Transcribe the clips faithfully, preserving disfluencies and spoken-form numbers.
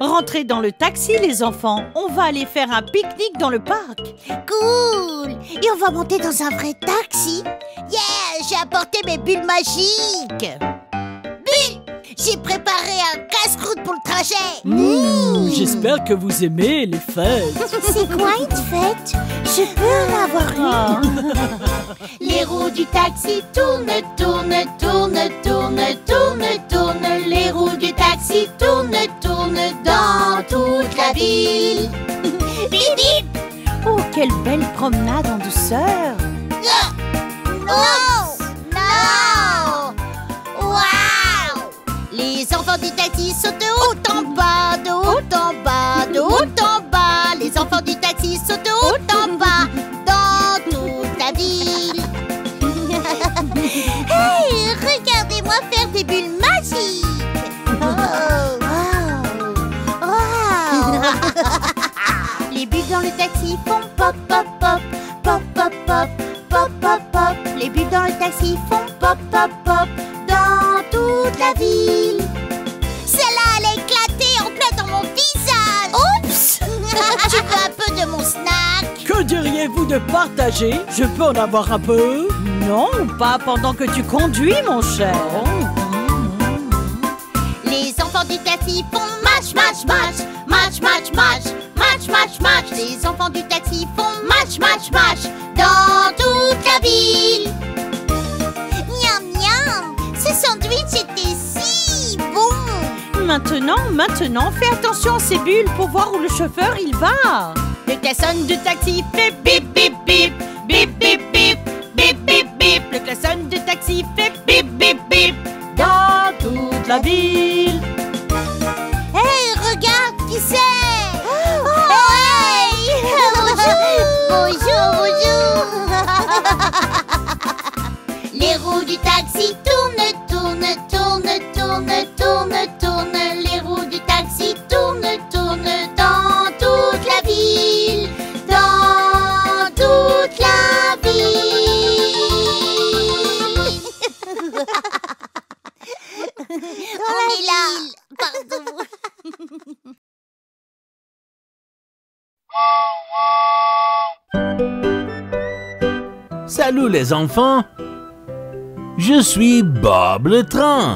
Rentrez dans le taxi, les enfants. On va aller faire un pique-nique dans le parc. Cool! Et on va monter dans un vrai taxi. Yeah! J'ai apporté mes bulles magiques. Bulles! J'ai préparé un casse-croûte pour le trajet. Mmh, J'espère que vous aimez les fêtes. C'est quoi une fête? Je peux en avoir une. Les roues du taxi tournent, tournent, tournent, tournent, tournent, tournent. Les roues du taxi tournent, tournent dans toute la ville. Bip, bip. Oh, quelle belle promenade en douceur. Oh! Non! Wow! Les enfants du taxi sautent de haut en bas, de haut en bas, de haut en bas. Les enfants du taxi sautent de haut en bas dans toute la ville. Hey, regardez-moi faire des bulles magiques. Oh! Wow! Wow! Les bulles dans le taxi font pop, pop, pop, pop, pop, pop, pop, pop, pop. Les bulles dans le taxi font pop, pop, pop dans toute la ville. Celle-là, elle a éclaté en plein dans mon visage. Oups! Tu veux un peu de mon snack? Que diriez-vous de partager? Je peux en avoir un peu? Non, pas pendant que tu conduis, mon cher. Les enfants du taxi font match, match, match, match, match, match, match, match, match. Les enfants du taxi font match, match, match dans toute la ville. Miam, miam, ce sandwich était si bon. Maintenant, maintenant, fais attention à ces bulles pour voir où le chauffeur il va. Le klaxon du taxi fait bip, bip, bip, bip, bip, bip, bip, bip, bip. Le klaxon du taxi fait bip, bip, bip dans toute la ville. Hey, regarde qui c'est. Oh, hey. Bonjour, bonjour. Les roues du taxi tournent, tournent, tournent, tournent, tournent, tournent. Les roues du taxi tournent, tournent dans toute la ville, dans toute la ville. On est là. Pardon. Salut les enfants, je suis Bob le train.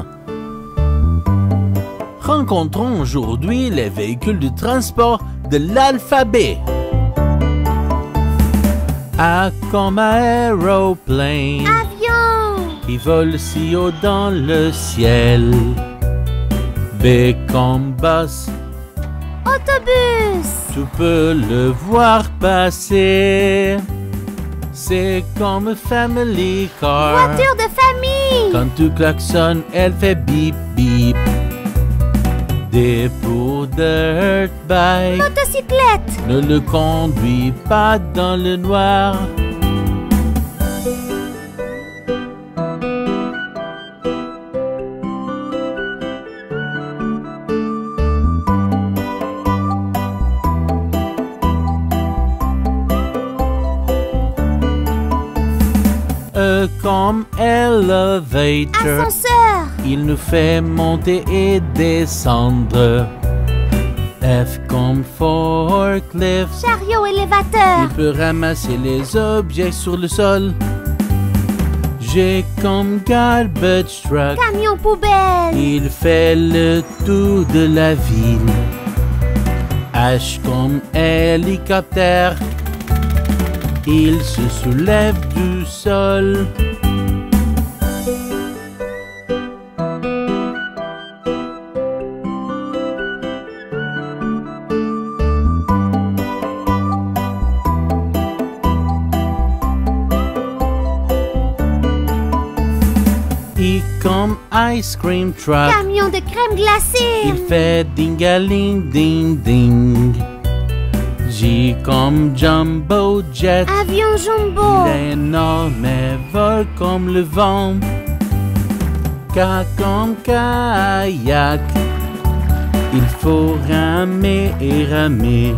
Rencontrons aujourd'hui les véhicules de transport de l'alphabet. A comme aéroplane, Avion. qui vole si haut dans le ciel. B comme bus, Autobus. tu peux le voir passer. C'est comme family car. Voiture de famille. Quand tu klaxonnes, elle fait bip bip. D pour dirt bike. Motocyclette. Ne le conduis pas dans le noir. E comme elevator. Ascenseur. Il nous fait monter et descendre. F comme forklift. Chariot élévateur. Il peut ramasser les objets sur le sol. G comme garbage truck. Camion poubelle. Il fait le tour de la ville. H comme hélicoptère. Il se soulève du sol. I comme ice cream truck. Camion de crème glacée. Il fait ding-a-ling ding-ding. J comme jumbo jet. Avion jumbo. Il est énorme et vole comme le vent. K comme kayak. Il faut ramer et ramer.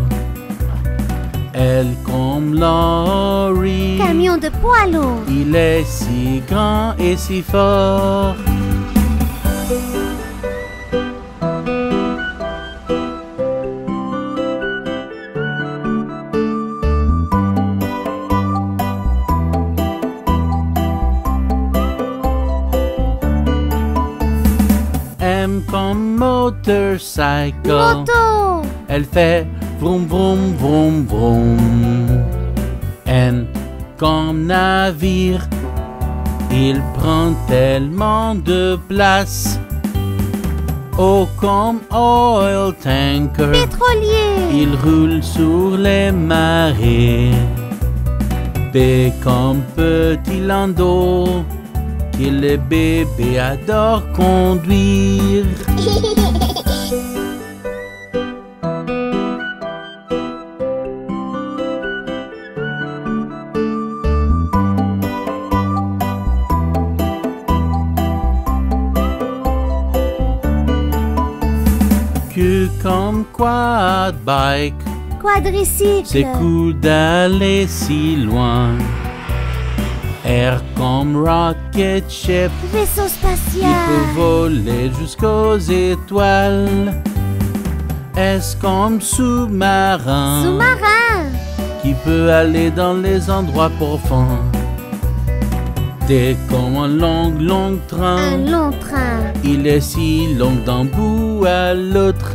L comme lorry. Camion de poids lourd. Il est si grand et si fort. M comme motorcycle. Moto. Elle fait vroom vroom vroom vroom. N comme navire. Il prend tellement de place. O comme oil tanker. Pétrolier. Il roule sur les marées. B comme petit landau. Que les bébés adorent conduire. Q comme quad bike. Quadricycle. C'est cool d'aller si loin. R comme rocket ship. Vaisseau Il spatial. peut voler jusqu'aux étoiles. S comme sous-marin. Sous-marin. Qui peut aller dans les endroits profonds. T comme un long, long train. Un long train. Il est si long d'un bout à l'autre.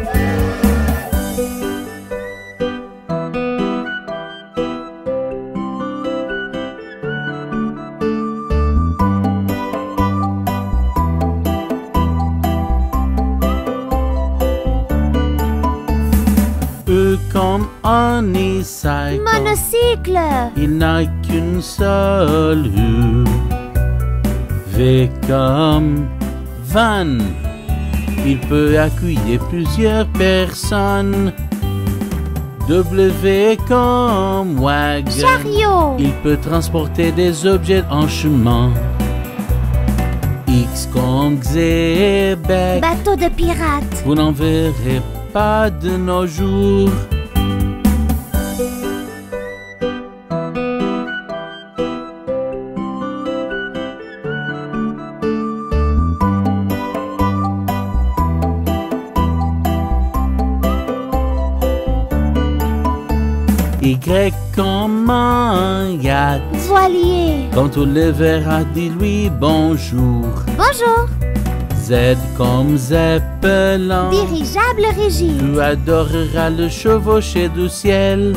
E comme unicycle. Monocycle. Il n'a qu'une seule rue. V comme van. Il peut accueillir plusieurs personnes. W comme wagon. Chariot. Il peut transporter des objets en chemin. X comme Xebec. Bateau de pirate. Vous n'en verrez pas de nos jours. Y comme un yacht. Voilier. Quand on le verra, dis-lui bonjour. Bonjour. Z comme Zeppelin. Dirigeable rigide. Tu adoreras le chevaucher du ciel.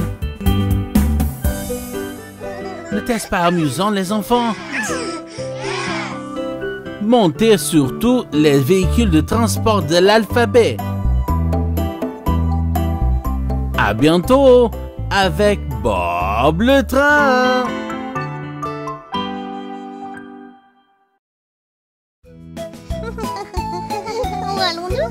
N'était-ce pas amusant, les enfants? Montez surtout les véhicules de transport de l'alphabet. À bientôt avec Bob le train. Où allons-nous?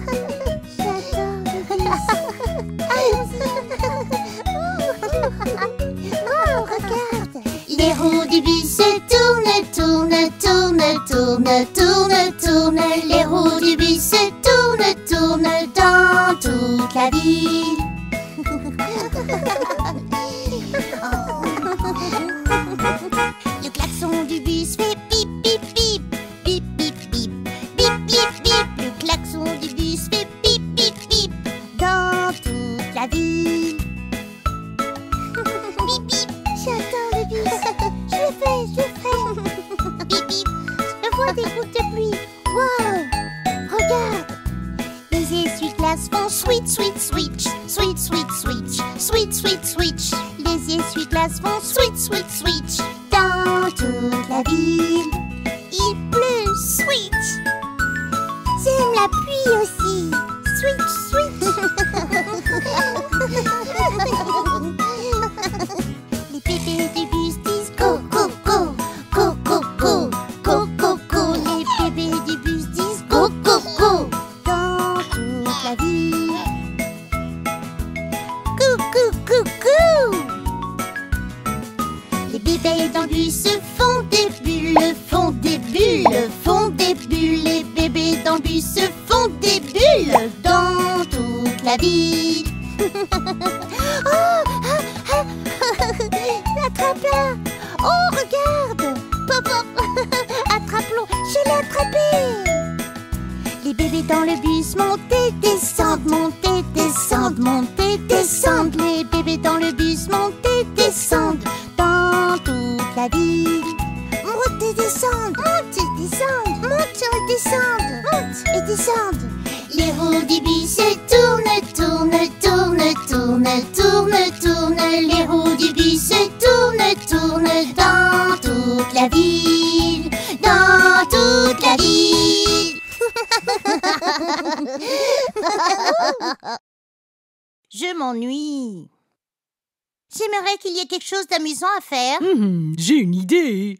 Oh, regarde. Les roues du bus se tournent, tournent, tournent, tournent, tournent, tournent. Les roues du bus se tournent, tournent dans toute la ville. Le klaxon du bus fait pip, pip, pip, pip, pip, pip, pip, pip, pip. Le klaxon du bus fait pip, pip, pip dans toute la ville. Pip, pip, j'attends le bus. Je le fais, je le fais. Pip, pip, je vois des gouttes de pluie. Wow, regarde. Les essuie-glaces font sweet, sweet, switch, sweet, sweet, switch, sweet, sweet, switch. Les essuie-glaces font sweet, sweet, switch dans toute la ville. Il pleut, switch. J'aime la pluie aussi. Switch, switch. Les bébés du bus disent go, go, go, go, go, go, go, go, go. Les bébés du bus disent go, go, go dans toute la ville. Coucou, coucou. Les bébés dans le bus font des bulles, font des bulles, font des bulles. Les bébés dans le bus font des bulles dans toute la ville. Oh, ah, ah, attrape-la. Oh, regarde. Pop, pop. Attrape-le. Je l'ai attrapé. Les bébés dans le bus montent et descendent, montent et descendent, montent et descendent. Les bébés dans le bus montent et descendent dans toute la ville. Montent et descendent, montent et descendent, montent et descendent, montent et descendent. entende. Les roues du bus se tournent, tournent, tournent, tournent, tournent, tournent. Les roues du bus se tournent, tournent dans toute la ville, dans toute la ville. Je m'ennuie. J'aimerais qu'il y ait quelque chose d'amusant à faire. Mmh, j'ai une idée.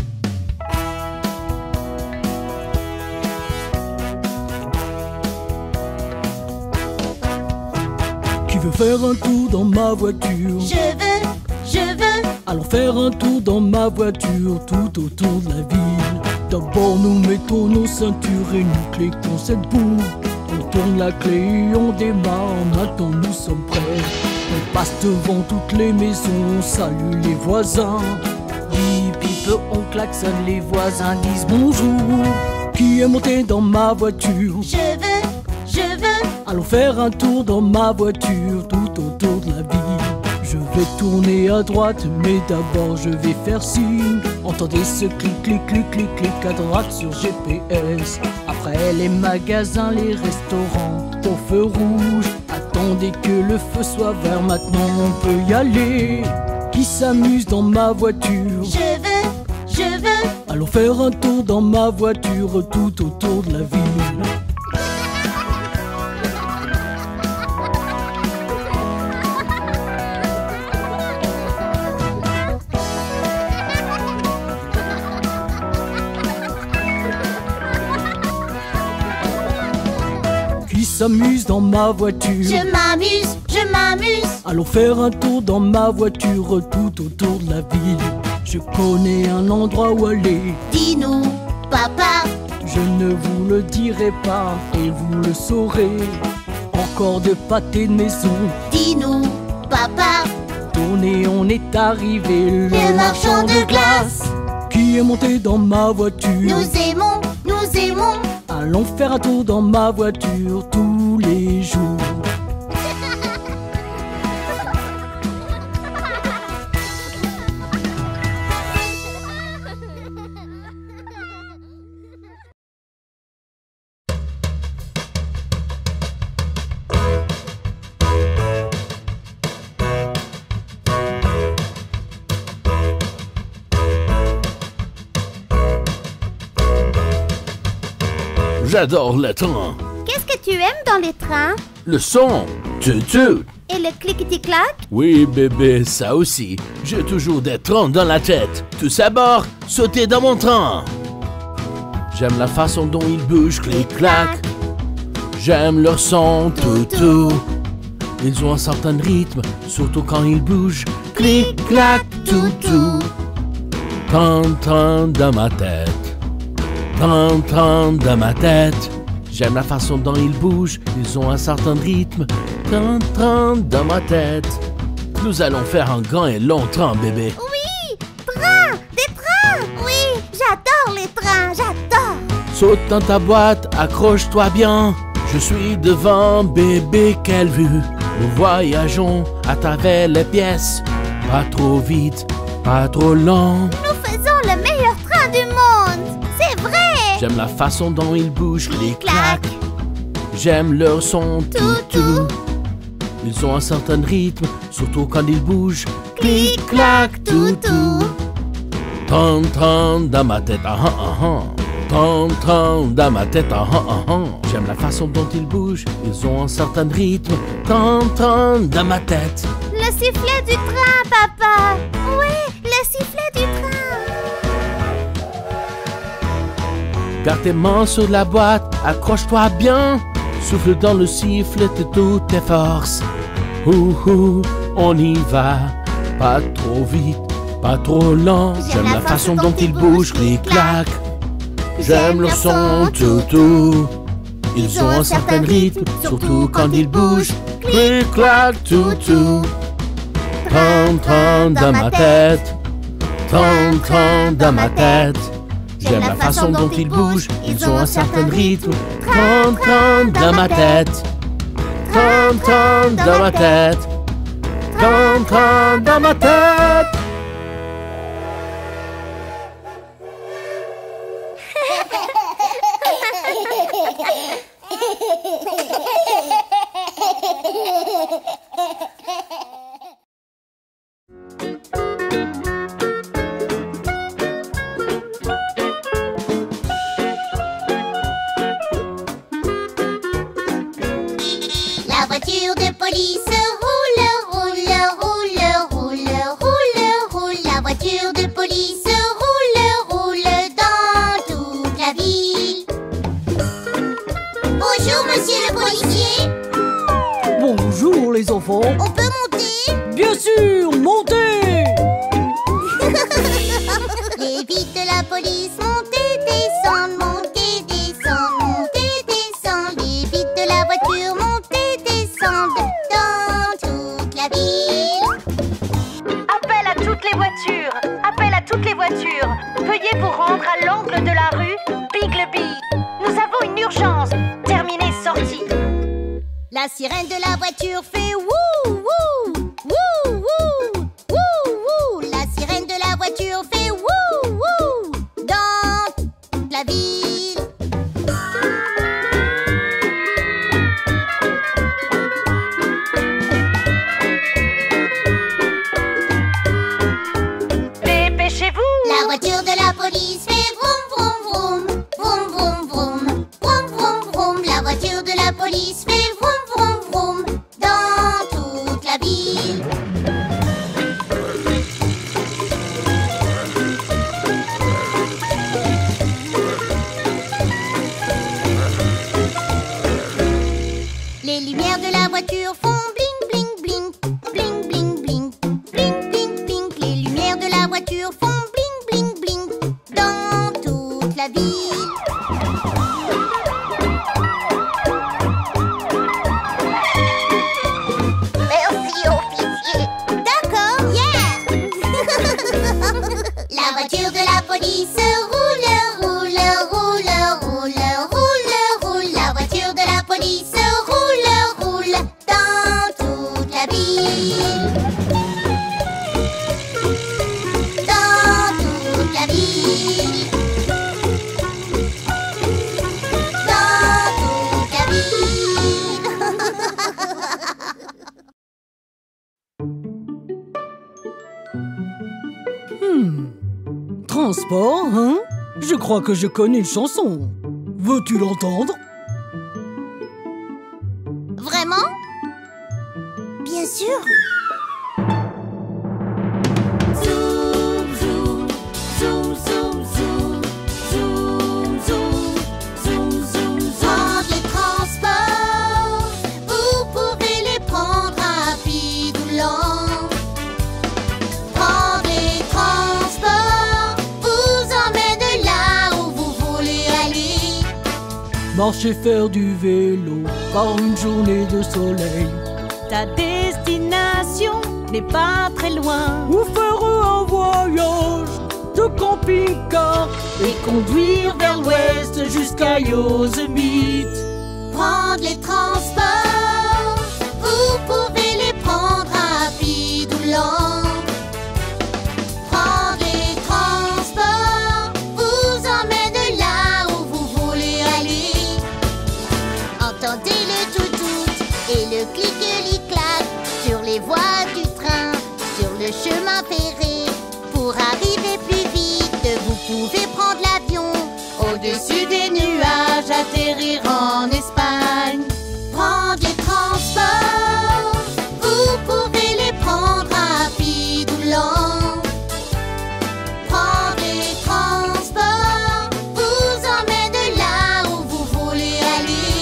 Qui veut faire un tour dans ma voiture? Je veux, je veux. Allons faire un tour dans ma voiture tout autour de la ville. D'abord nous mettons nos ceintures et nous cliquons cette boue. On tourne la clé et on démarre, maintenant nous sommes prêts. On passe devant toutes les maisons, on salue les voisins. Bip bip, on klaxonne, les voisins disent bonjour. Qui est monté dans ma voiture? Je veux, je veux. Allons faire un tour dans ma voiture tout autour de la ville. Je vais tourner à droite, mais d'abord je vais faire signe. Entendez ce clic, clic, clic, clic, clic à droite sur G P S. Après les magasins, les restaurants au feu rouge. Attendez que le feu soit vert, maintenant on peut y aller. Qui s'amuse dans ma voiture? Je veux, je veux. Allons faire un tour dans ma voiture tout autour de la ville. S'amuse dans ma voiture. Je m'amuse, je m'amuse. Allons faire un tour dans ma voiture tout autour de la ville. Je connais un endroit où aller. Dis-nous, papa. Je ne vous le dirai pas et vous le saurez. Encore de pâté de maison. Dis-nous, papa. Tournez, on est arrivé. Le, le marchand de glace. Qui est monté dans ma voiture? Nous aimons, nous aimons. Allons faire un tour dans ma voiture tous les jours. J'adore le train. Qu'est-ce que tu aimes dans les trains? Le son, tout. Et le cliqueti-clac? Oui, bébé, ça aussi. J'ai toujours des trains dans la tête. Tous à bord, sautez dans mon train. J'aime la façon dont ils bougent, clic-clac. J'aime leur son, tout. Ils ont un certain rythme, surtout quand ils bougent, clic-clac, tout. Train, train dans ma tête. Train, train dans ma tête. J'aime la façon dont ils bougent, ils ont un certain rythme. Train, train dans ma tête. Nous allons faire un grand et long train, bébé. Oui, train, des trains. Oui, j'adore les trains, j'adore. Saute dans ta boîte, accroche-toi bien. Je suis devant, bébé, quelle vue. Nous voyageons à travers les pièces. Pas trop vite, pas trop lent. Nous faisons le meilleur train du monde. C'est vrai. J'aime la façon dont ils bougent, clic-clac. J'aime leur son, tout. Ils ont un certain rythme, surtout quand ils bougent, clic-clac, tout. Train, train dans ma tête, ah ah ah. Train, train dans ma tête, ah ah ah. J'aime la façon dont ils bougent, ils ont un certain rythme. Train, train dans ma tête. Le sifflet du train, papa. Oui, le sifflet du train. Garde tes mains sur la boîte, accroche-toi bien. Souffle dans le sifflet de toutes tes forces. Ouh, ouh, on y va. Pas trop vite, pas trop lent. J'aime la façon dont ils bougent, clic-clac. J'aime leur son, tout. Ils ont un certain rythme, surtout quand ils bougent, clic-clac, tout. Train, train dans ma tête. Train, train dans ma tête. J'aime la façon dont ils bougent, ils ont un certain rythme. Train, train dans ma tête. Train, train dans ma tête. Train, train dans ma tête. La voiture de police roule, roule, roule, roule, roule, roule. La voiture de police roule, roule dans toute la ville. Bonjour, monsieur le policier. Bonjour les enfants. On peut monter? Bien sûr, montez. Les vitres de la police montent et descendent, montent et descendent, montent et descendent. Les vitres de la voiture montent et descendent dans toute la ville. Appel à toutes les voitures. Appel à toutes les voitures. Veuillez vous rendre à l'angle de la rue Bigleby. Nous avons une urgence. Terminé, sortie. La sirène de la voiture fait wouh, wouh, wouh, wouh, wouh, wouh. La sirène de la voiture fait wouh, wouh dans toute la ville. Dépêchez-vous. La voiture de la police fait vroom, vroom, vroom, vroom, vroom, vroom, vroom, vroom, vroom. La voiture de la police fait vroom, vroom, vroom dans toute la ville. Les lumières de la voiture font bling, bling, bling, bling, bling, bling, bling, bling, bling. Les lumières de la voiture font bling, bling, bling dans toute la ville. Merci, officier. D'accord, yeah. La voiture de la police roule, roule, roule, roule, roule, roule. La voiture de la police roule, roule dans toute la ville. Dans toute la ville. Dans toute la ville. Hmm. Transport, hein? Je crois que je connais une chanson. Veux-tu l'entendre? Vraiment? Bien sûr. Zoom, zoom, zoom, zoom, zoom, zoom, zoom, zoom, zoom, zoom. Prendre les transports, vous pouvez les prendre rapides ou lents. Prendre les transports vous emmène là où vous voulez aller. Marcher, faire du vélo par une journée de soleil. Ta destination n'est pas très loin. Ou faire un voyage de camping-car Et conduire vers l'ouest jusqu'à Yosemite. Prendre les transports, vous pouvez les prendre rapides ou lents. Prendre les transports vous emmène là où vous voulez aller. Entendez le tout-tout et le clic-clic-clac sur les voies du train, sur le chemin ferré. Pour arriver plus vite, vous pouvez prendre l'avion. Au-dessus des nuages, atterrir en Espagne. Prendre les transports, vous pouvez les prendre rapides ou lents. Prendre les transports vous emmène là où vous voulez aller.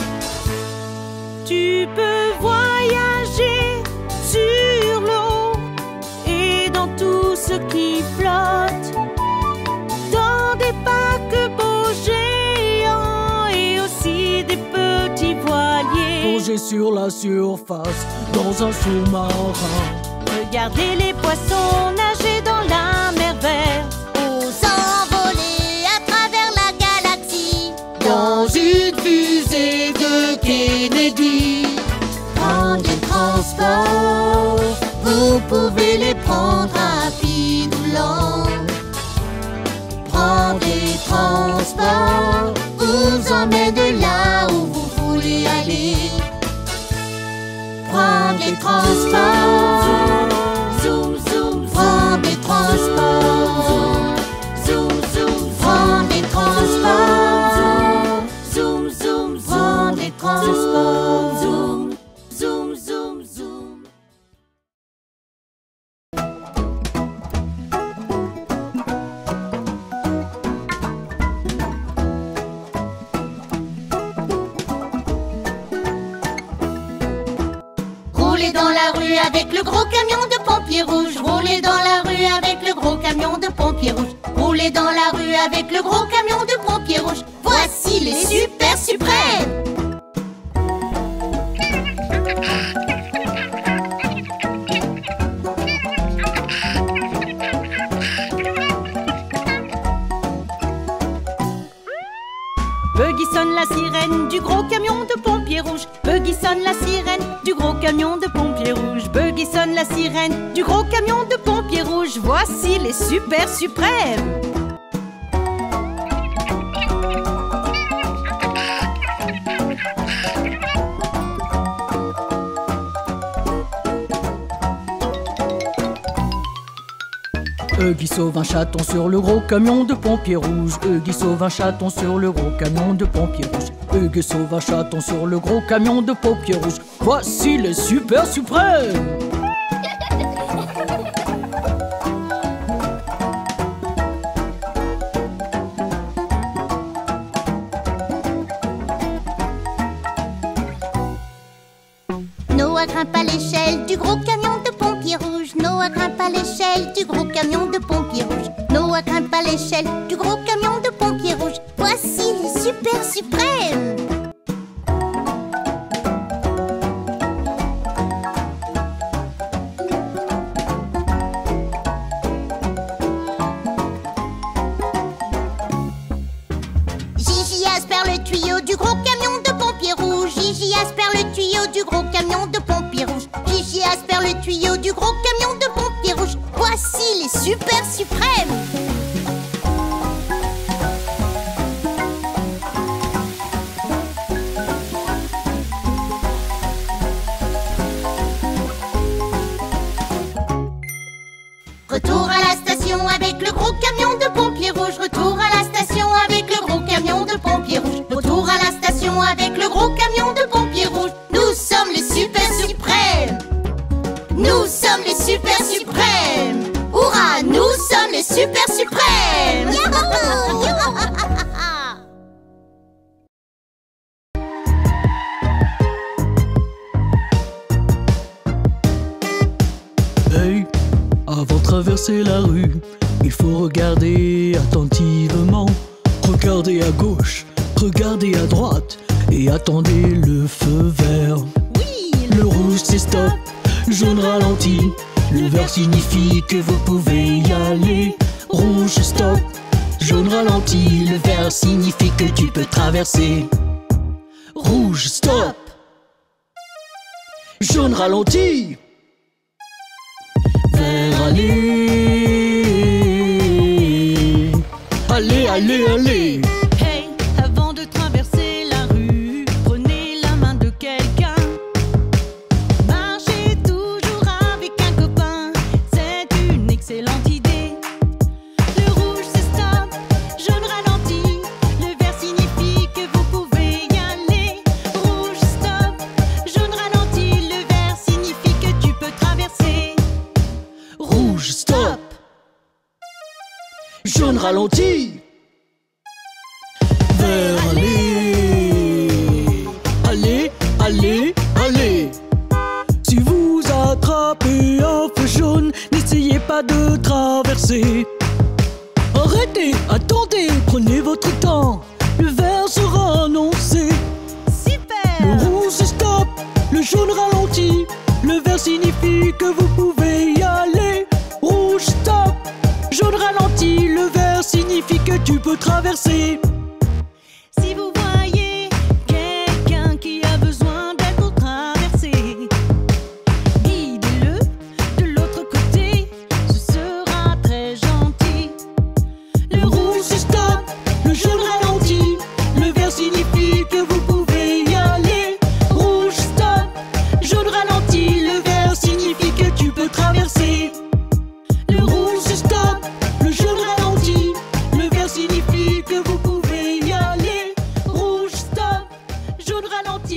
Tu peux voyager sur l'eau et dans tout ce qui flotte, dans des paquebots géants et aussi des petits voiliers. Plonger sur la surface dans un sous-marin. Regardez les poissons nager dans la mer verte. Ou s'envoler à travers la galaxie. Dans une fusée de Kennedy. Prendre les transports, vous pouvez les prendre rapides ou lents. Prendre les transports vous emmène là où vous des transports. Zoom, zoom, vent des transports. Zoom, zoom, vent des transports. Zoom, zoom, vent des transports. Zoom, zoom, zoom, zoom. Rouler dans la rue avec le gros camion de pompiers rouges. Rouler dans la rue avec le gros camion de pompiers rouges. Rouler dans la rue avec le gros camion de pompiers rouges. Voici les super suprêmes. Buggy sonne la sirène du gros camion de pompiers rouges. Buggy sonne la sirène du gros camion de pompiers rouges. Buggy sonne la sirène du gros camion de pompiers rouges. Voici les super suprêmes. Huggy sauve un chaton sur le gros camion de pompiers rouges. Huggy sauve un chaton sur le gros camion de pompiers rouges. Huggy sauve un chaton sur le gros camion de pompiers rouges. Voici les super suprêmes. Noah grimpe à l'échelle du gros camion de pompiers rouges. Noah grimpe à l'échelle du gros camion de pompiers rouges. Noah grimpe à l'échelle du gros camion de pompiers rouges. Voici les super suprêmes. Gigi aspire le tuyau du gros camion de pompiers rouges. Gigi aspire le tuyau du gros camion de pompiers rouges. Gigi aspire le tuyau du gros camion de pompiers rouges. Voici les super suprêmes. Retour à la station avec le gros camion de pompiers rouges. Retour à la station avec le gros camion de pompiers rouges. Retour à la station avec le gros camion de pompiers rouges. Nous sommes les super suprêmes. Nous sommes les super suprêmes. Hurrah, nous sommes les super suprêmes. Youhou, youhou. Hey, avant de traverser la rue, il faut regarder attentivement. Regardez à gauche, regardez à droite et attendez le feu vert. Oui, Le rouge c'est stop, jaune ralentit. Le vert signifie que vous pouvez y aller. Rouge stop, jaune ralentit. Le vert signifie que tu peux traverser. Rouge stop, jaune ralentit. Vert allez. Allez, allez, allez. Hey, avant de traverser la rue, prenez la main de quelqu'un. Marchez toujours avec un copain, c'est une excellente idée. Le rouge c'est stop, jaune ralentit. Le vert signifie que vous pouvez y aller. Rouge stop, jaune ralentit. Le vert signifie que tu peux traverser. Rouge stop, jaune ralentit. Vert allez. Allez, allez, allez. Si vous attrapez un feu jaune, n'essayez pas de traverser. Arrêtez, attendez, prenez votre temps. Le vert sera annoncé. Super. Le rouge stop, le jaune ralentit. Le vert signifie que vous pouvez y aller. Rouge stop, jaune ralentit. Le vert signifie que tu peux traverser. Si vous voyez quelqu'un qui a besoin d'aide pour traverser, guidez-le de l'autre côté, ce sera très gentil. Le rouge stop, le jaune ralentit. Le vert signifie que vous pouvez y aller. Rouge stop, jaune ralentit. Le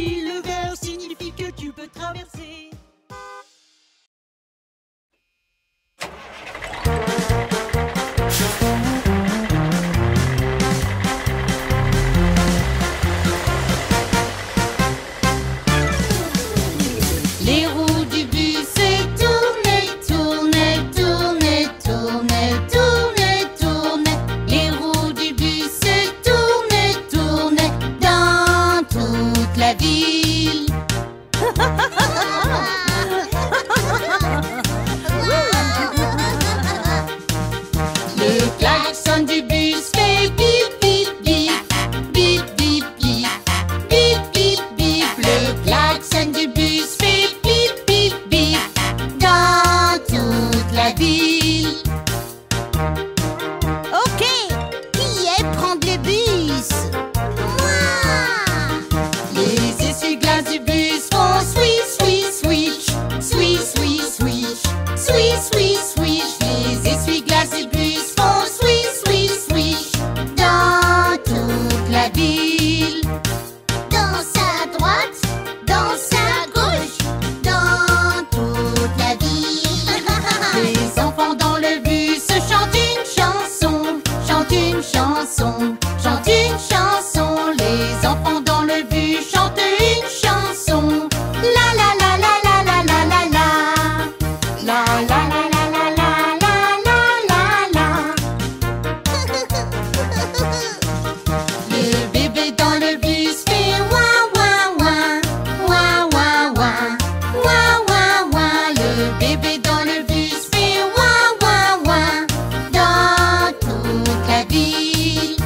ici, le vert signifie que tu peux traverser. Les roues du bus se tournaient, tournaient, tournaient, tournaient, tournaient, tournaient. Les roues du bus se tournaient, tournaient dans toute la ville. Le klaxon du bus fait bip, bip, bip, bip, bip, bip, bip, bip, bip. Le klaxon du bus fait bip, bip, bip dans toute la ville. Ok, qui est prendre le bus? Moi! Les essuie-glaces du bus font swish, swish, swish, swish, swish, swish, swish, swish, swish. Les essuie-glaces du bus font swish, swish, swish dans toute la ville. Danse à droite, danse à gauche, dans toute la ville. Les enfants dans le bus chantent une chanson, chantent une chanson, chantent une chanson. Les enfants dans le bus chantent une chanson. La la la la la la la la la. La la la la la la la la la la. Le bébé dans le bus fait ouin ouin ouin, ouin ouin ouin, ouin ouin ouin. Le bébé dans le bus fait ouin ouin ouin dans toute la ville.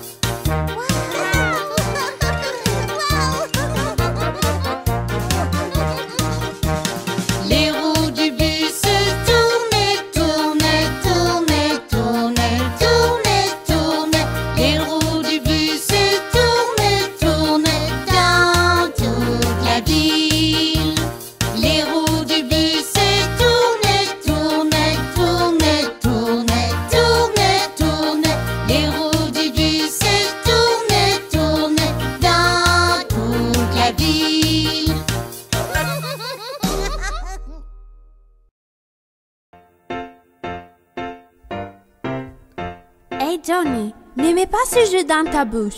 Les roues du bus se tournaient, tournaient, tournaient, tournaient, tournaient, tournaient. Les roues du bus se tournaient, tournaient dans toute la ville. Les roues du bus se tournaient, tournaient, tournaient, tournaient, tournaient, tournaient. Les roues du bus se tournaient, tournaient dans toute la ville. Hey Johnny, ne mets pas ce jeu dans ta bouche.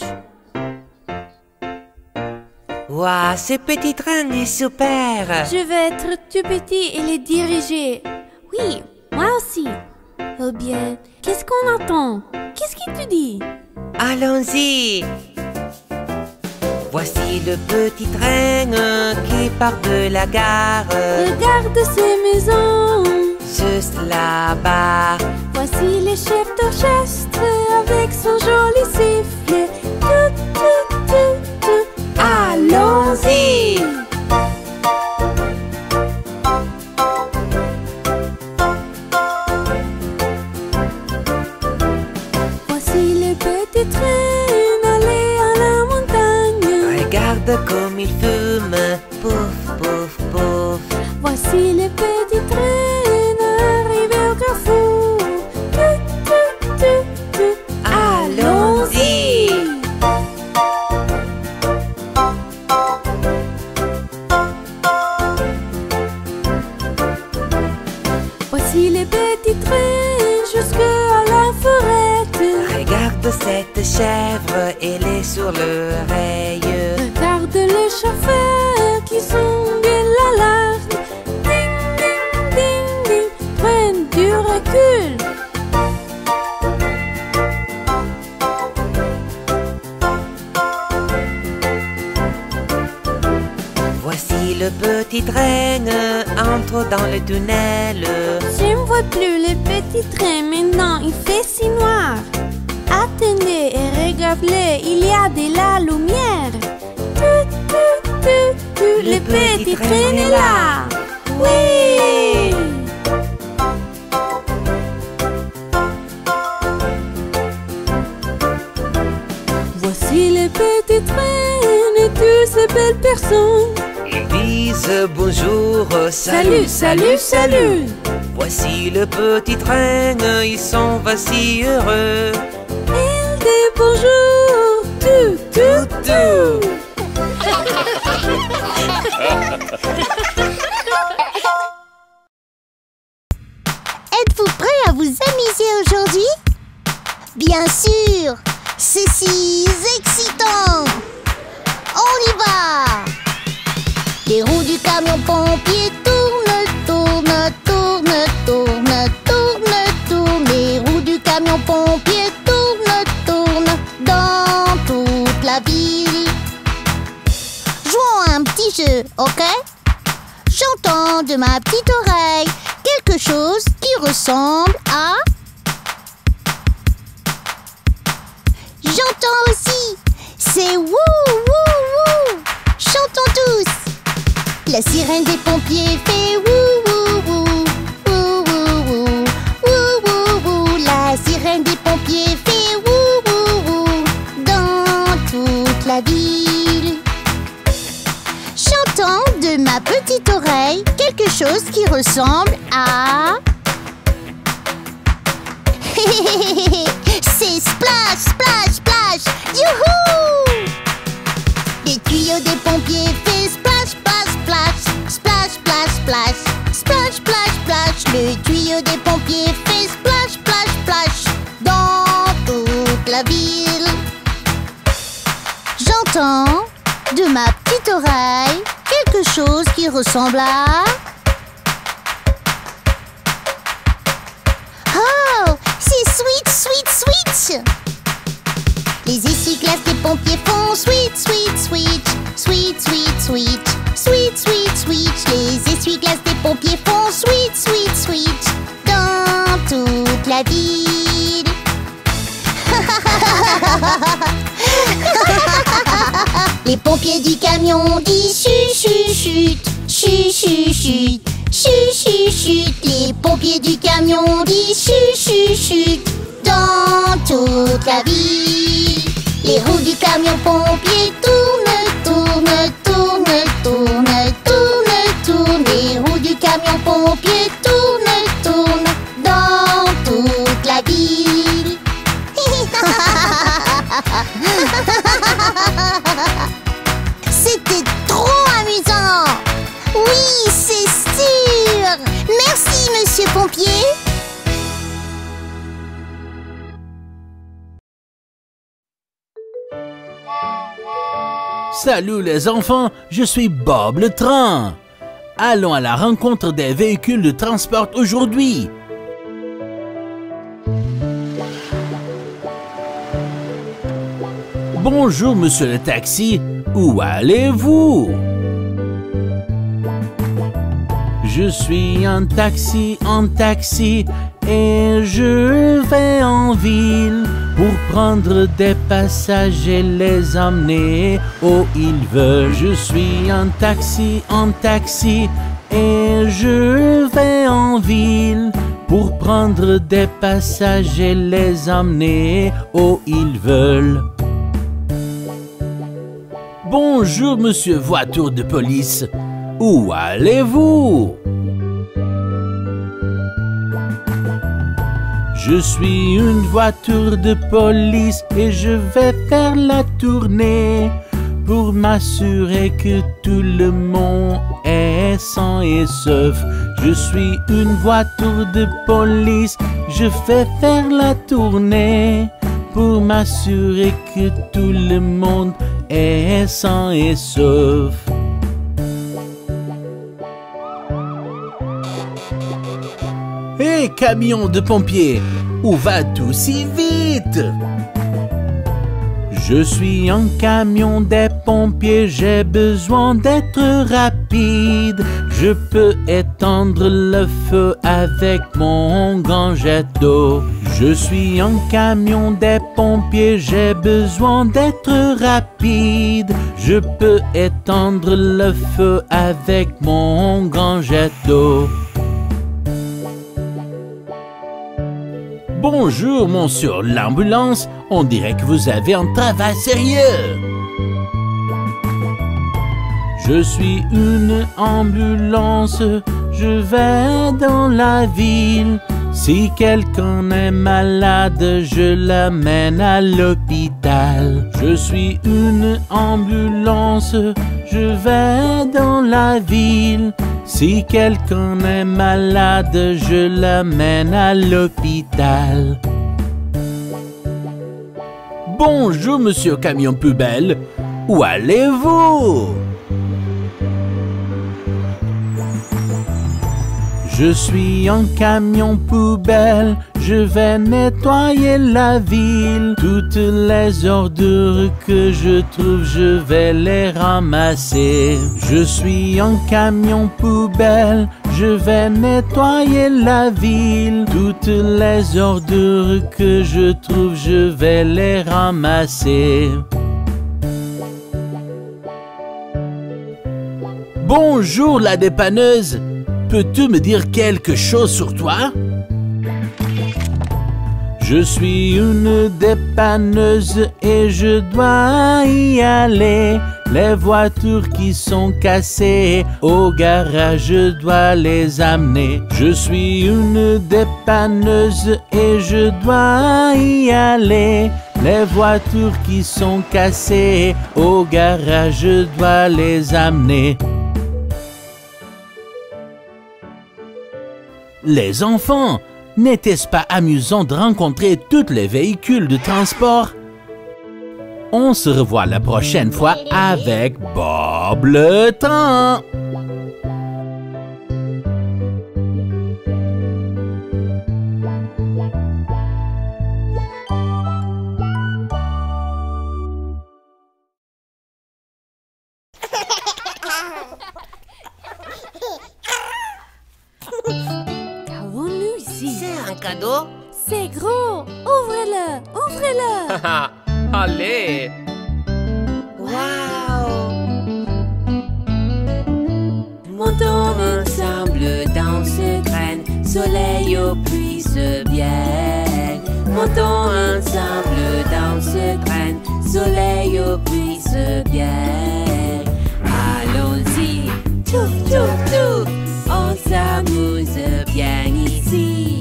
Waouh, ce petit train est super! Je veux être tout petit et les diriger. Oui, moi aussi. Oh bien, qu'est-ce qu'on attend? Qu'est-ce que tu dis? Allons-y! Voici le petit train euh, qui part de la gare. Regarde ces maisons. Juste là-bas. Voici le chef d'orchestre avec son joli sifflet. Tout, tout, tout, tout. Allons-y! Voici le petit train aller à la montagne. Regarde comme il fume. Pouf, pouf, pouf. Voici le petit train arrivé au carrefour. Tout, tout, tout, tout. Allons-y! Voici les petits trains jusqu'à la forêt. Regarde cette chèvre, elle est sur l'oreille. Regarde le chauffeur qui sonne l'alarme. Ding, ding, ding, ding. Prenne du recul. Voici le petit train euh, entre dans le tunnel. Je ne vois plus les petits trains, maintenant il fait si noir. Attendez et regardez, il y a de la lumière. Tout, tout, tout, tout, le, petit train est là. Oui! Voici les petits trains et toutes ces belles personnes. Ils disent bonjour, Salut, salut, salut! Voici le petit train, ils sont si heureux. Il dit bonjour, tout, tout, tout. Êtes-vous prêts à vous amuser aujourd'hui? Bien sûr! C'est si excitant! On y va! Les roues du camion pompier tournent, tournent, tournent, tournent, tournent, tournent. Les roues du camion pompier tournent, tournent dans toute la ville. Jouons à un petit jeu, ok? J'entends de ma petite oreille quelque chose qui ressemble à... J'entends aussi, c'est wouh, wouh, wouh. Chantons tous. La sirène des pompiers fait wouh, wouh, wouh, wouh, wouh, wouh, wouh, wouh, wouh. La sirène des pompiers fait wouh, wouh, wouh dans toute la ville. J'entends de ma petite oreille quelque chose qui ressemble à... C'est splash, splash, splash. Youhou! Les tuyaux des pompiers fait splash, splash, splash, splash, splash, splash, splash, splash, splash. Le tuyau des pompiers fait splash, splash, splash dans toute la ville. J'entends de ma petite oreille quelque chose qui ressemble à... Oh, c'est sweet, sweet, sweet. Les essuie-glaces des pompiers font sweet, sweet, sweet, sweet, sweet, sweet, sweet, sweet, sweet. Les essuie-glaces des pompiers font sweet, sweet, sweet dans toute la ville. Les pompiers du camion disent chut, chut, chut, chut, chut, chut, chut, chut, chut. Les pompiers du camion disent chut, chut, chut dans toute la ville. Les roues du camion pompier tournent, tournent, tournent, tournent, tournent, tournent. Les roues du camion pompier tournent, tournent dans toute la ville. C'était trop amusant. Oui, c'est sûr. Merci, monsieur pompier. Salut les enfants, je suis Bob le train. Allons à la rencontre des véhicules de transport aujourd'hui. Bonjour monsieur le taxi, où allez-vous? Je suis un taxi, un taxi et je vais en ville pour prendre des passagers et les emmener où ils veulent. Je suis un taxi, un taxi et je vais en ville pour prendre des passagers et les emmener où ils veulent. Bonjour monsieur voiture de police, où allez-vous? Je suis une voiture de police et je vais faire la tournée pour m'assurer que tout le monde est sain et sauf. Je suis une voiture de police, je vais faire la tournée pour m'assurer que tout le monde est sain et sauf. Hé, hey, camion de pompiers, où vas-tu si vite? Je suis un camion des pompiers, j'ai besoin d'être rapide. Je peux éteindre le feu avec mon grand jet d'eau. Je suis un camion des pompiers, j'ai besoin d'être rapide. Je peux éteindre le feu avec mon grand jet d'eau. Bonjour, monsieur l'ambulance. On dirait que vous avez un travail sérieux. Je suis une ambulance, je vais dans la ville. Si quelqu'un est malade, je l'amène à l'hôpital. Je suis une ambulance, je vais dans la ville. Si quelqu'un est malade, je l'amène à l'hôpital. Bonjour, monsieur camion poubelle. Où allez-vous? Je suis un camion poubelle, je vais nettoyer la ville. Toutes les ordures que je trouve, je vais les ramasser. Je suis un camion poubelle, je vais nettoyer la ville. Toutes les ordures que je trouve, je vais les ramasser. Bonjour la dépanneuse. Peux-tu me dire quelque chose sur toi? Je suis une dépanneuse et je dois y aller. Les voitures qui sont cassées au garage, je dois les amener. Je suis une dépanneuse et je dois y aller. Les voitures qui sont cassées au garage, je dois les amener. Les enfants, n'était-ce pas amusant de rencontrer tous les véhicules de transport? On se revoit la prochaine fois avec Bob le Train. Cadeau? C'est gros! Ouvrez-le! Ouvrez-le! Allez! Wow! Montons ensemble dans ce train, soleil au puisse bien. Montons ensemble dans ce train, soleil au puisse bien. Allons-y! Touf, touf, touf! On s'amuse bien ici.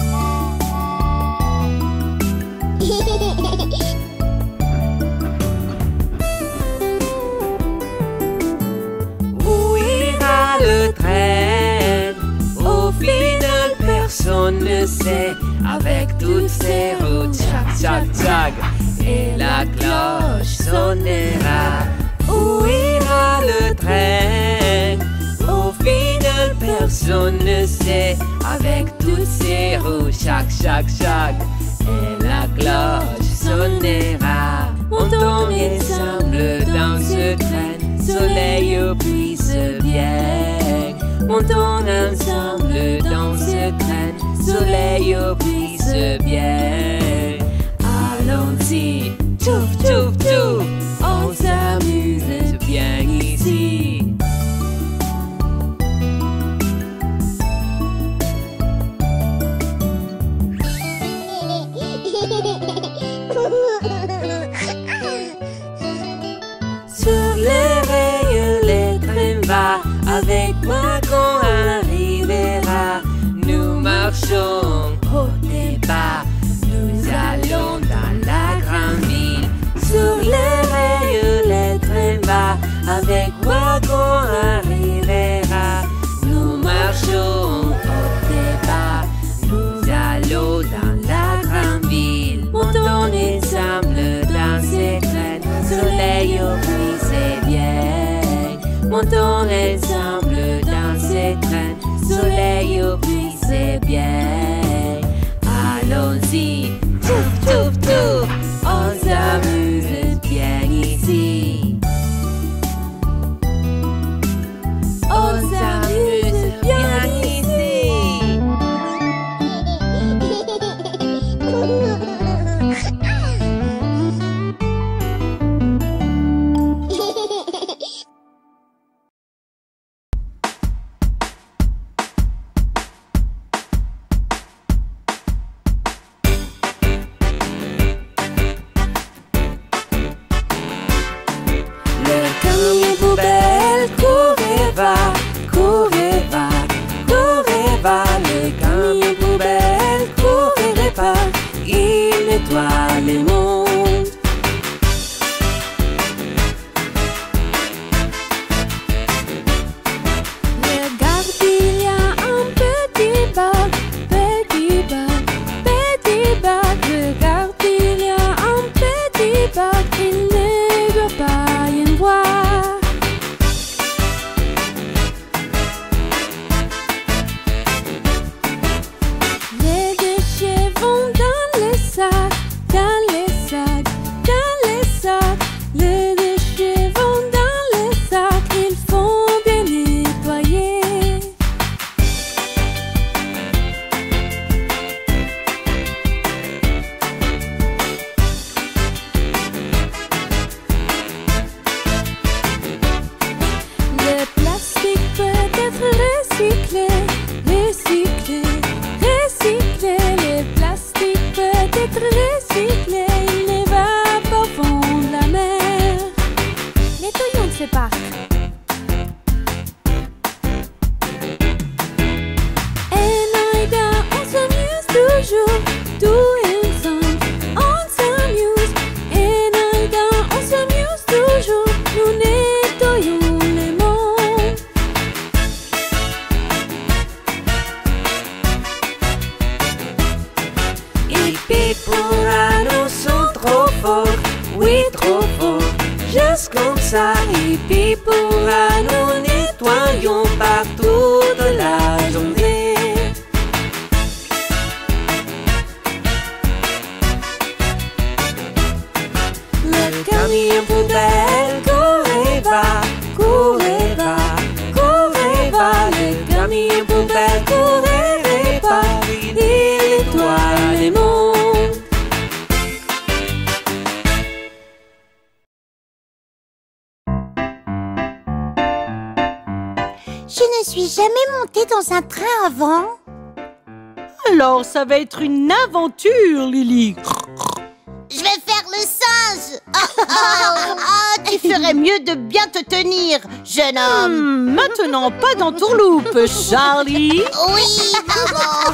Où ira le train? Au final, personne ne sait. Avec toutes ces routes, tchac, tchac, tchac, et la cloche sonnera. Où ira le train? Au final, personne ne sait. Avec toutes ces roues, chac, chac, chac, et la cloche sonnera. Montons ensemble dans ce train, soleil au puisse bien. Montons ensemble dans ce train, soleil au puisse bien. Allons-y, touf, touf, touf, on s'amuse bien ici. Sur les rails, le train va. Avec moi qu'on arrivera. Nous marchons haut et bas. Nous allons dans la grande ville. Sur les rails, le train va. Avec moi qu'on arrivera. Nous marchons haut et bas. Nous allons dans la grande ville. Montons ensemble dans ces trains. Soleil au puisse bien. Montons ensemble dans ces trains. Soleil au puisse bien. Allons-y, touf, touf, touf, on s'amuse bien ici. On s'amuse bien ici. toujours, tous ensemble, on s'amuse. Et là-dedans, on s'amuse toujours, nous nettoyons le monde. Hippie Pourrano sont trop forts, oui trop forts. Juste comme ça, Hippie Pourrano, nettoyons partout de la journée. Le camion poubelle, courez va, courez va, courez va. Le camion poubelle, courez va, il nettoie le monde. Je ne suis jamais montée dans un train avant. Alors, ça va être une aventure, Lily. Je vais faire le singe. Oh, oh, oh, tu ferais mieux de bien te tenir, jeune homme. Hmm, maintenant, pas dans tourloupe, Charlie. Oui, maman.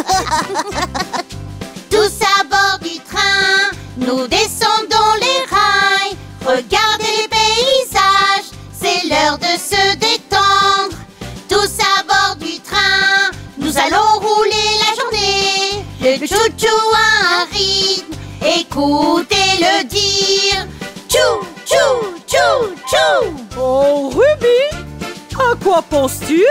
Tous à bord du train, nous descendons les rails. Regardez les paysages, c'est l'heure de se détendre. Tous à bord du train, nous allons rouler la journée. Le chou-chou a un rythme, écoutez-le dire. Tchou, tchou, tchou, tchou. Oh, Ruby, à quoi penses-tu?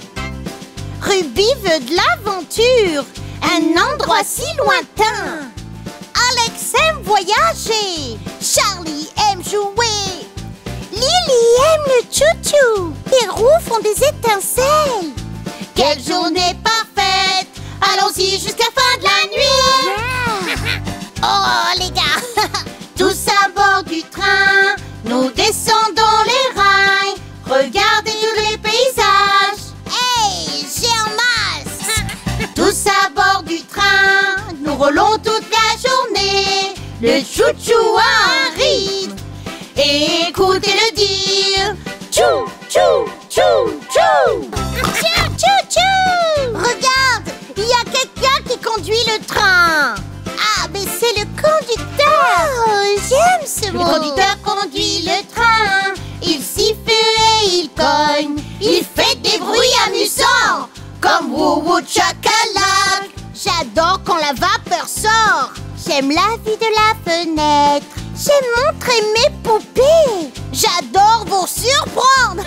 Ruby veut de l'aventure, un endroit si lointain. Alex aime voyager, Charlie aime jouer, Lily aime le chou-chou, les roues font des étincelles. Quelle journée parfaite, allons-y jusqu'à fin de la nuit. Oh les gars, tous à bord du train, nous descendons les rails. Regardez tous les paysages. Hey, j'ai un masque. Tous à bord du train, nous roulons toute la journée. Le chou-chou a un rythme, écoutez-le dire. Tchou, tchou, tchou, tchou. Tchou, tchou, tchou. Regarde, il y a quelqu'un qui conduit le train. Ah, mais c'est le conducteur. Oh, j'aime ce mot. Le conducteur conduit le train. Il siffle et il cogne. Il fait des bruits amusants, comme wou wou chakalak. J'adore quand la vapeur sort. J'aime la vue de la fenêtre. J'aime montrer mes poupées. J'adore vous surprendre.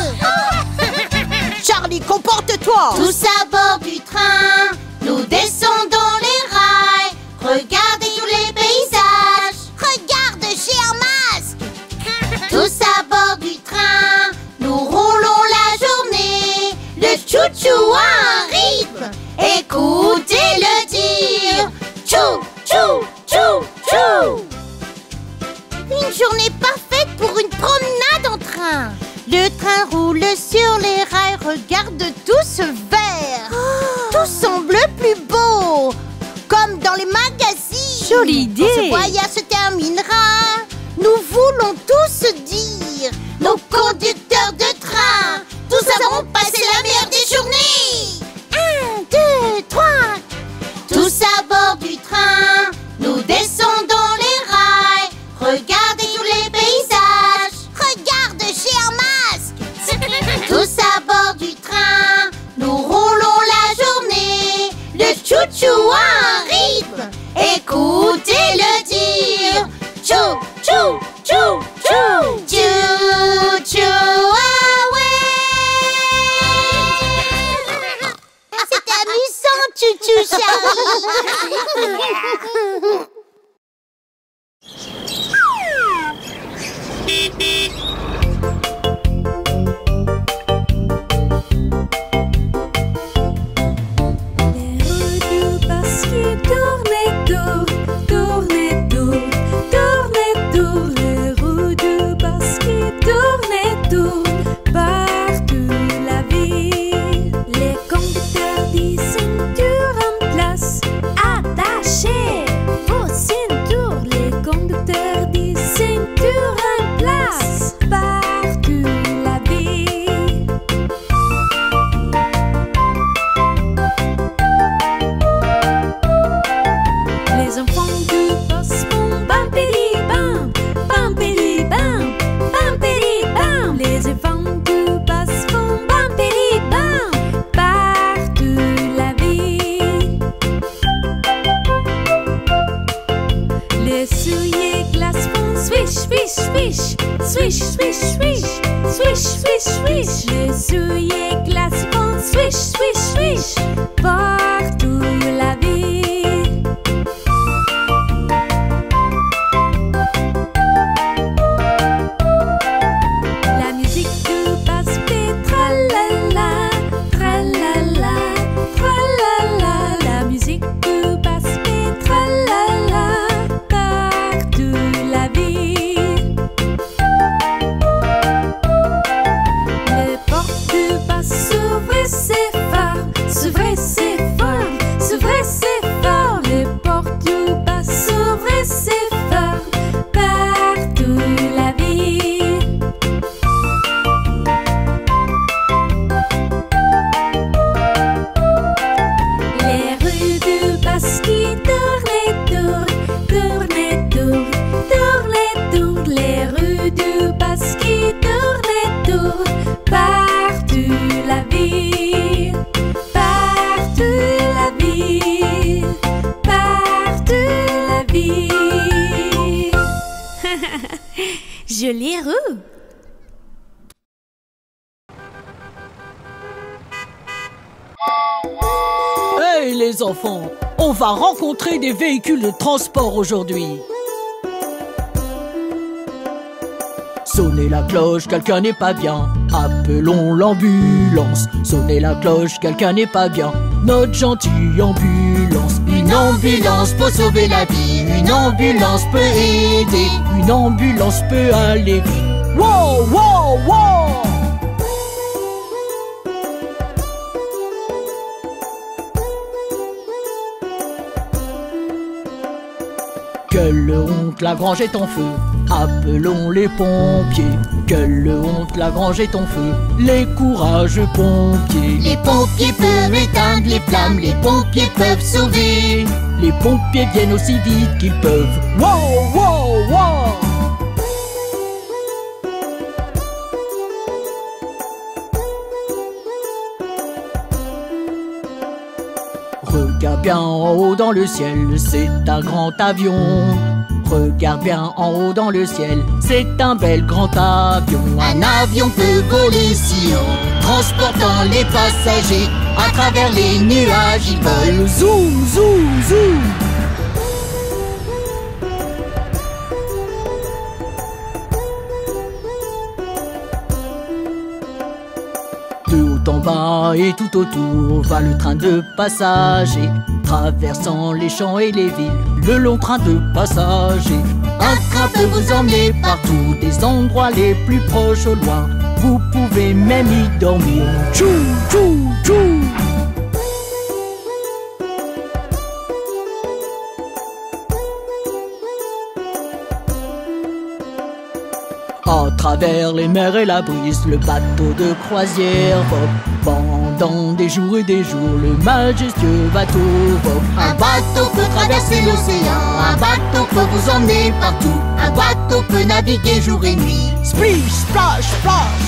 Charlie, comporte-toi. Tous à bord du train, nous descendons les rails. Regardez tous les paysages. Regarde, j'ai un masque. Tous à bord du train, nous roulons la journée. Le chou-chou a un rythme, écoutez-le dire. Tchou, tchou, tchou, tchou. Une journée parfaite pour une promenade en train. Le train roule sur les rails, regarde tout ce vert. Tout semble plus beau, comme dans les magazines. Jolie idée. Quand ce voyage se terminera, nous voulons tous dire, nos conducteurs de train, nous avons passé la meilleure des journées. Un, deux, trois. Tous à bord du train, nous descendons les rails. Regardez tous les paysages. Regarde, j'ai un masque. Tous à bord du train, nous roulons la journée. Le chou-chou a un rythme, écoutez-le dire. Swish, swish, swish, swish, swish, swish. Les souliers glacés font swish, swish, swish partout la ville. La musique du basse fait tralala, tralala, tralala. La musique du basse fait tralala partout la ville. Les portes du basse s'ouvrent, c'est fort, s'ouvrent, c'est fort, s'ouvrent, c'est fort. Les portes du basse s'ouvrent, c'est fort partout la ville. Les rues du basse qui tournent et tournent, tournent et tournent, tournent et tournent. Les rues du basse qui tournent et tournent partout la ville, partout la ville, partout la ville. Jolie roue. Hey les enfants, on va rencontrer des véhicules de transport aujourd'hui. Sonnez la cloche, quelqu'un n'est pas bien. Appelons l'ambulance. Sonnez la cloche, quelqu'un n'est pas bien. Notre gentille ambulance. Une ambulance peut sauver la vie, une ambulance peut aider, Une ambulance peut aller vite. Wow, wow, wow. Quelle honte, la grange est en feu. Appelons les pompiers. Quelle honte, la grange est en feu. Les courageux pompiers. Les pompiers peuvent éteindre les flammes, les pompiers peuvent sauver. Les pompiers viennent aussi vite qu'ils peuvent. Wow, wow, wow. Regarde bien en haut dans le ciel, c'est un grand avion. Regarde bien en haut dans le ciel, c'est un bel grand avion. Un avion peut voler si haut, transportant les passagers. À travers les nuages, ils volent. Zoom, zoom, zoom. De haut en bas et tout autour va le train de passagers, traversant les champs et les villes, le long train de passagers. Un train peut vous emmener Partout des endroits les plus proches au loin, vous pouvez même y dormir. Tchou, tchou, tchou. À travers les mers et la brise, le bateau de croisière vogue. Pendant des jours et des jours, le majestueux bateau vogue. Un bateau peut traverser l'océan, un bateau peut vous emmener partout. Un bateau peut naviguer jour et nuit. Splish, splash, splash.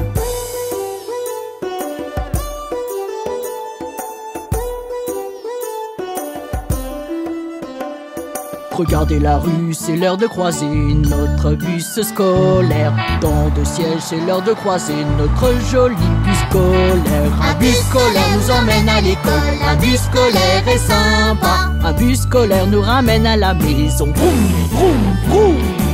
Regardez la rue, c'est l'heure de croiser notre bus scolaire. Dans deux sièges, c'est l'heure de croiser notre joli bus scolaire. Un bus scolaire nous emmène à l'école, un bus scolaire est sympa. Un bus scolaire nous ramène à la maison. Vroom, vroom, vroom.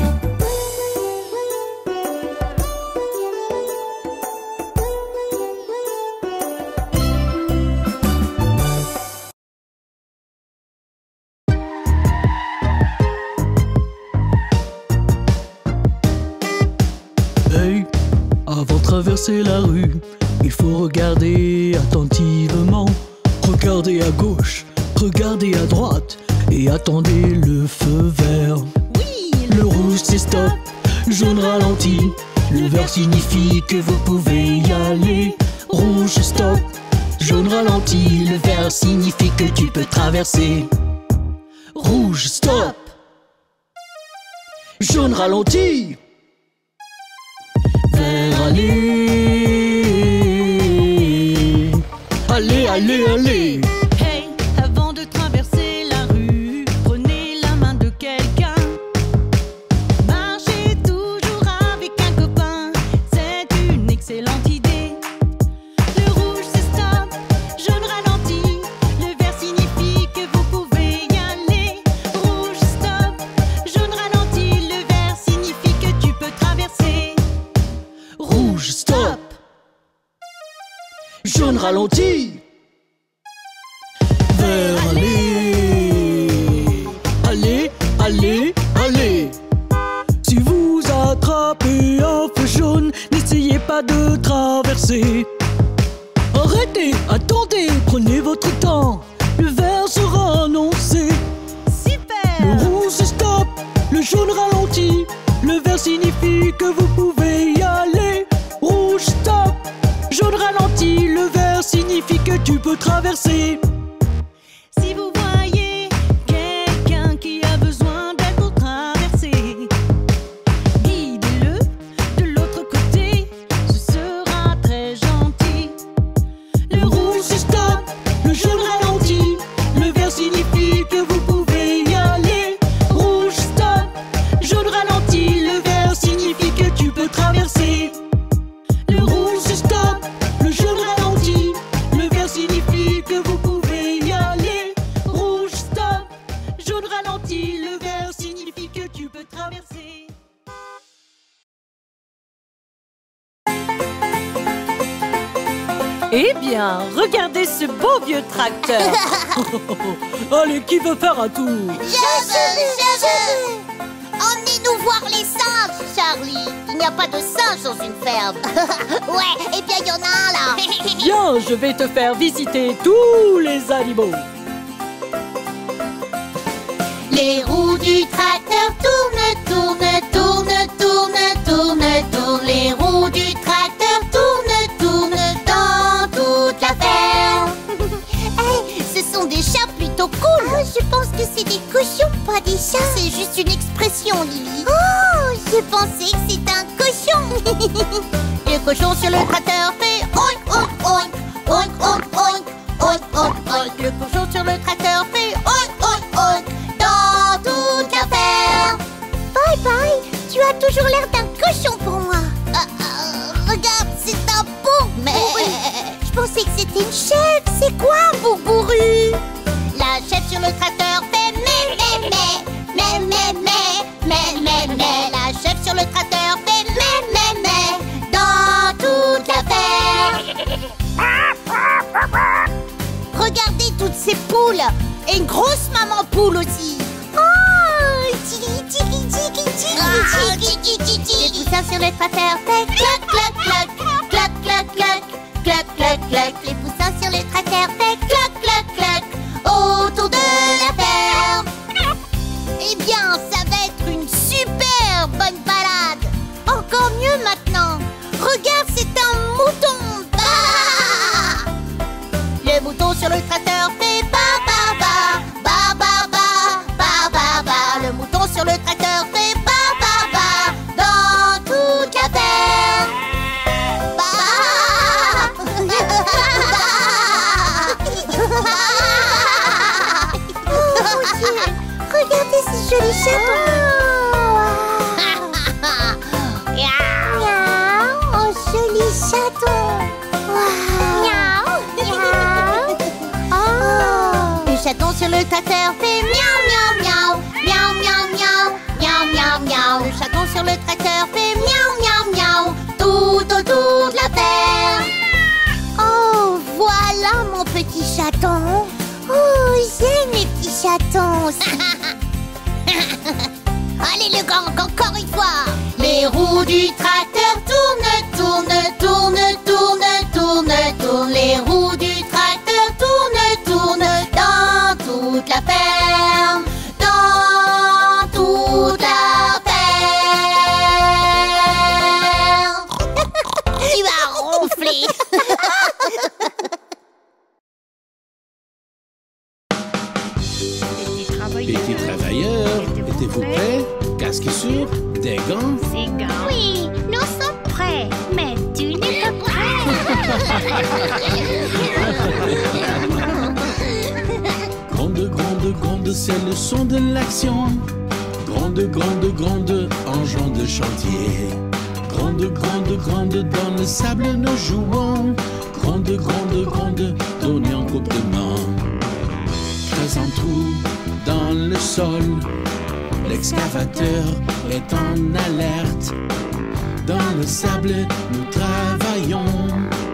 Hey, avant de traverser la rue, il faut regarder attentivement. Regardez à gauche, regardez à droite et attendez le feu vert. Oui, Le rouge c'est stop, jaune ralenti. Le vert signifie que vous pouvez y aller. Rouge stop, jaune ralenti. Le vert signifie que tu peux traverser. Rouge stop, jaune ralenti. Vert aller. Allez, allez, allez. Hey, avant de traverser la rue, prenez la main de quelqu'un. Marchez toujours avec jaune ralentit. Vert, allez, allez, allez, allez. Si vous attrapez un feu jaune, n'essayez pas de traverser. Arrêtez, attendez, prenez votre temps. Le vert sera annoncé. Super! Le rouge c'est stop, le jaune ralentit. Le vert signifie que vous pouvez y aller. Rouge stop, jaune ralentit. Le vert signifie que tu peux traverser. Si vous voyez quelqu'un qui a besoin d'aide pour traverser, guidez-le de l'autre côté, ce sera très gentil. Le rouge c'est stop, le jaune ralentit. Le vert signifie que vous pouvez y aller. Rouge stop, jaune ralentit. Le vert signifie que tu peux traverser. Le rouge c'est stop, le jaune ralentit. Le vert signifie que vous pouvez y aller. Rouge stop, jaune ralentit. Le vert signifie que tu peux traverser. Eh bien, regardez ce beau vieux tracteur. Allez, qui veut faire un tour? Je veux, je veux. Emmenez-nous voir les singes, Charlie. Il n'y a pas de singes dans une ferme. Ouais, et bien il y en a un là. Viens, je vais te faire visiter tous les animaux. Les roues du tracteur tournent, tournent, tournent, tournent, tournent, tournent. Les roues du tracteur tournent, tournent dans toute la ferme. Hey, ce sont des chats plutôt cool. Oh, je pense que c'est des cochons, pas des chats. C'est juste une expression, Lily. Oh, je pensais que c'était un cochon. Le cochon sur le tracteur fait oink, oink, oink, oink, oink, oink, oink, oink, oink. Le cochon sur le tracteur fait oink, oink, oink dans toute la ferme. Bye bye, tu as toujours l'air d'un cochon pour moi. Euh, euh, regarde, c'est un bon. Mais je pensais que c'était une chèvre. C'est quoi, Boubouru? La chèvre sur le tracteur fait mé, mé, mé, mé, mé, mé, mé, mé, mé. La chèvre sur le tracteur fait mé, mé, mé dans toute la ferme. Regardez toutes ces poules. Et une grosse maman poule aussi. Oh, tiki, tiki, tiki, tiki, tiki, tiki, tiki. Les poussins sur le tracteur fait clac, clac, clac, clac, clac, clac, clac, clac, clac. Les poussins sur le tracteur fait clac, clac, clac autour de la ferme. Eh bien, ça va être une super bonne balade. Encore mieux maintenant. Regarde, c'est un mouton. Bah! Le mouton sur le tracteur fait ba ba ba, ba ba ba, ba ba ba. Le mouton sur le tracteur fait ba ba ba dans toute la ferme. Ba. Oh mon Dieu, regardez ce joli chaton. Miaou. Oh joli chaton. Miaou. Le chaton sur le tracteur fait miaou miaou miaou miaou miaou miaou miaou miaou miaou. Le chaton sur le tracteur fait miaou miaou miaou tout autour de la ferme. Oh, voilà mon petit chaton. Oh, j'aime les petits chatons. Allez le gang, encore une fois. Les roues du tracteur tournent, tournent, tournent, tournent, tournent, tournent. Les roues du tracteur tournent, tournent dans toute la ferme, dans toute la ferme. Tu vas ronfler. Petits travailleurs, êtes-vous prêts? Casque sur, des gants. Oui, nous sommes prêts, mais tu n'es pas prêt. Grande, grande, grande, c'est le son de l'action. Grande, grande, grande, engin de chantier. Grande, grande, grande, dans le sable nous jouons. Grande, grande, grande, donnez en coupe de main. Creuse un trou dans le sol. L'excavateur est en alerte. Dans le sable, nous travaillons.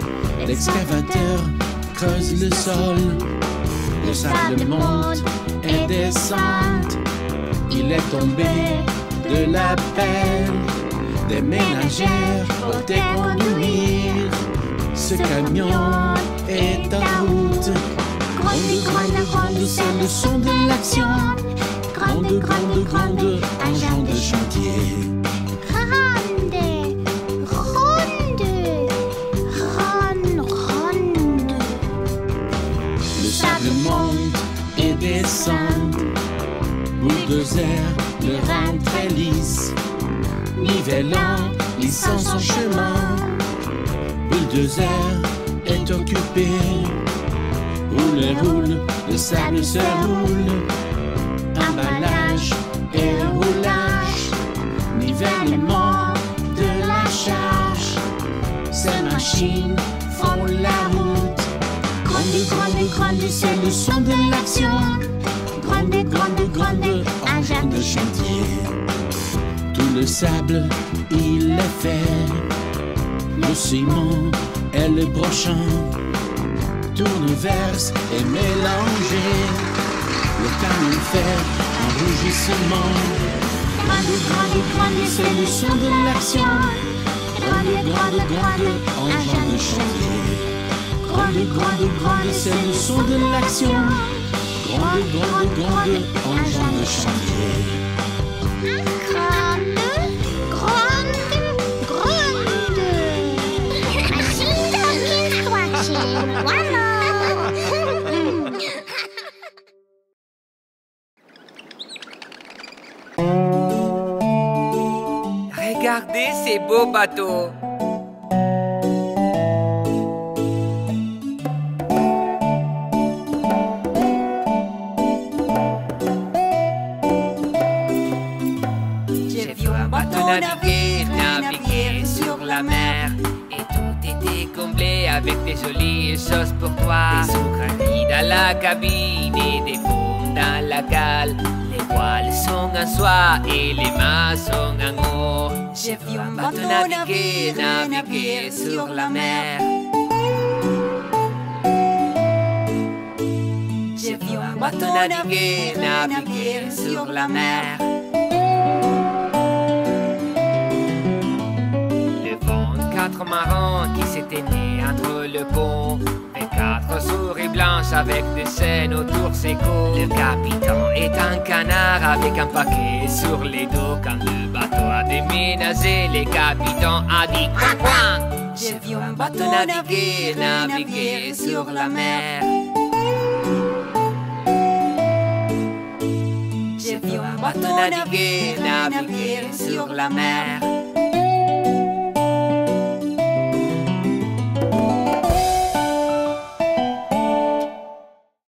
L'excavateur creuse le sol, le sable monte et descend. Il est tombé de la pelle, des ménagères pour déconduire. Ce camion est en route. Grande, grande, grande, c'est le son de l'action. Grande, grande, grande, engin de chantier. Ronde, ronde, ronde, ronde. Le sable monte et descend. Bulldozer le rend très lisse, nivellant, lissant son chemin. Bulldozer est occupé. Roule et roule, le sable se roule. Emballage et roulage, nivellement de la charge. Ces machines font la route. Grande, grande, grande, c'est le son de l'action. Grande, grande, grande, engin de chantier. Tout le sable, il est fait. Le ciment et le brochant. Tourne, verse et mélangé. Le camion fait un rougissement. Grande, grande, grande, c'est le son de l'action. Grande, grande, grande, engin de chantier. Grande, grande, grande, c'est le son de l'action. Grande, grande, grande, engin de chantier. Grande, grande, grande. Machine talking scratching. Voilà. Regardez ces beaux bateaux. J'ai vu un bateau naviguer, naviguer sur la mer. Et tout était comblé avec des jolies choses pour toi. Des sucreries dans la cabine et des pommes dans la cale. Les voiles sont en soie et les mâts sont en or. J'ai vu un bateau naviguer, naviguer sur la mer. J'ai vu un bateau naviguer, naviguer sur la mer. Le vingt-quatre marins qui s'éteignaient entre le pont. Les quatre souris blanches avec des scènes autour ses côtes. Le capitaine est un canard avec un paquet sur les dos. Quand le bateau a déménagé, le capitaine a dit coin coin. J'ai vu un bateau naviguer, naviguer sur la mer. J'ai vu un bateau naviguer, naviguer sur la mer.